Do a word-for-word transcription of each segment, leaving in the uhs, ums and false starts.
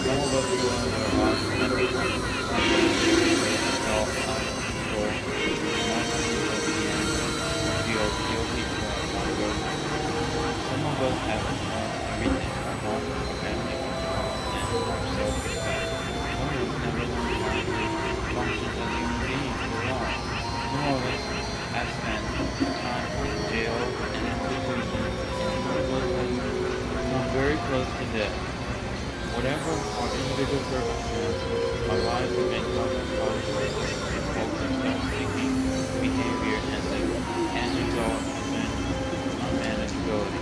Some of us who are in our lives remember self control, one hundred of the end, we are guilty for our longer. Some of us have lost everything, our home, our family, our jobs, and our self-respect. Some of us never learned how to function as human beings for long. Some of us have spent time in jail and institutions, and some of us have come very close to death. Whatever our individual circumstances, our lives have been covered by choices, impulsive self-seeking behavior, and the end result has been unmanageability.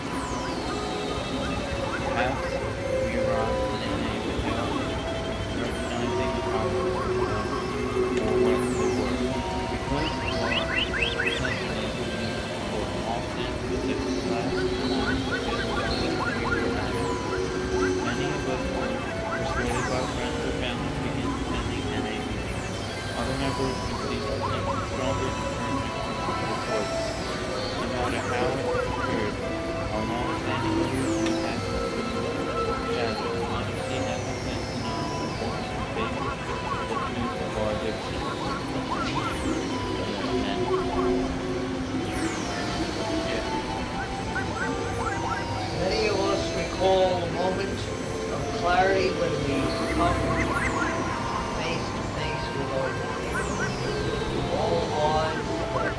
Perhaps we arrive in a without recognizing the power of them or what they were. Because of our sensitive or often specific class on the disability we were having. Many of us were persuaded by friends or family to begin attending N A meetings. Other members received even stronger encouragement from the choice. No matter how it occurred, our long-standing beliefs have shattered. Honesty hasn't been enough to face the truth of our addiction. Many of us recall a moment of clarity when we come face to face with our all lives that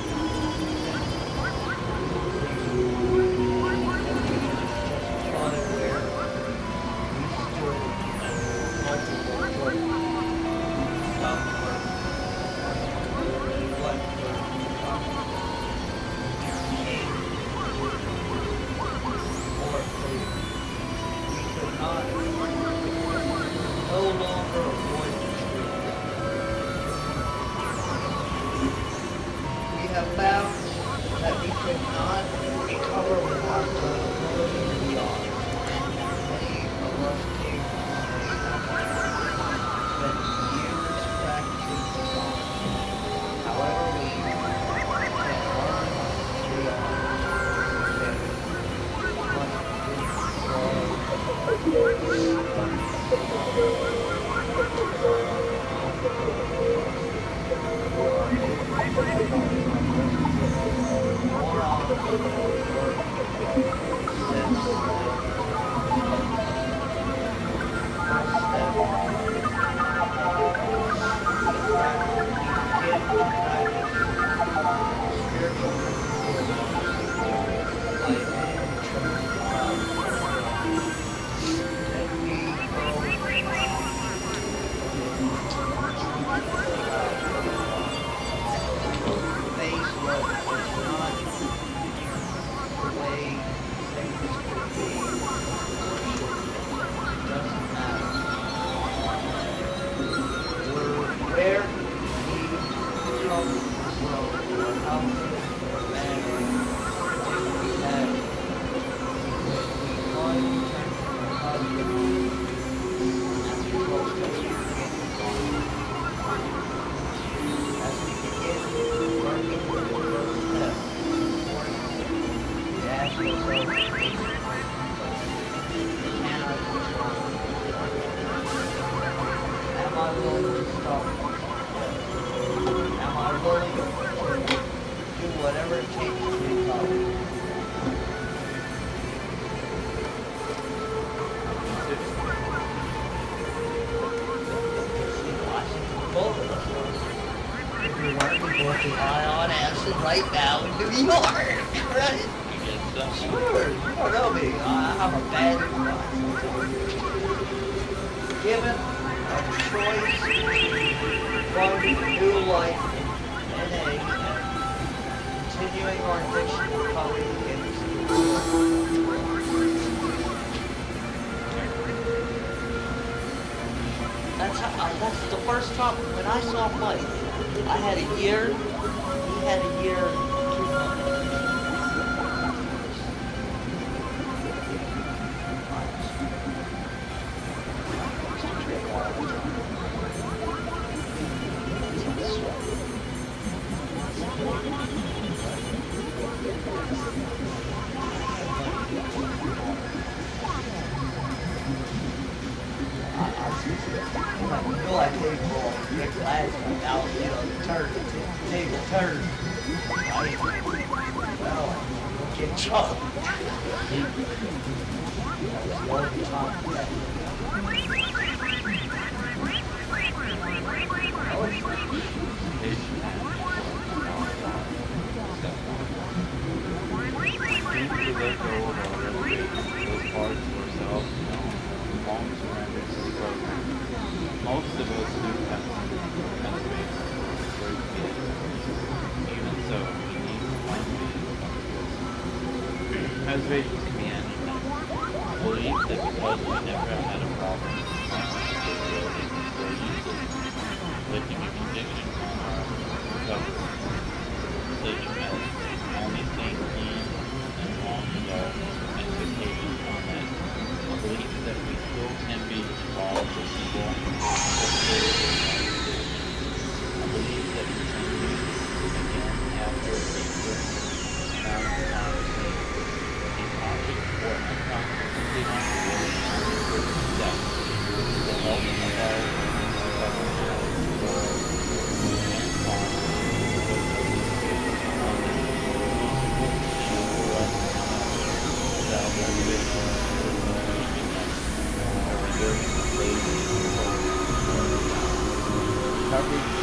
justify where we stood multiple choices. Some were what were or clear. We could not no longer avoid the truth. We have found that we could not recover without the ability of God. Many of us came to say spent years practicing God. However, we can learn to realize that we must more often sense right now in New York, right? Sure, you don't know me. I'm a bad influence. Given a choice from new life in a continuing our addiction recovery against That's how, uh, that's the first time when I saw Mike. I had a year. He had a year, two months. I, I like, you know I paid for all the big last one out, you know, the turn, the table turn. Right? Well, I get in trouble. That was the only time that. To let go of our relegate those parts of ourselves, you know, long surrenders to the program. Most of us do have some space where we get. Even so, we need to find ways because reservations can be anything. Believe that because we never have had a problem, our capabilities are still useless, lifting a conviction on our recovery, such as only staying clean and long ago expectations on that. A belief that we still can be involved with people or creative a belief that we can use again after a certain amount of time a conscious or unconsciously unwilling step with the help of our recovery habits or and thoughts was a discretion on the most important thing for us without reservation or changing us or good lazy or recovery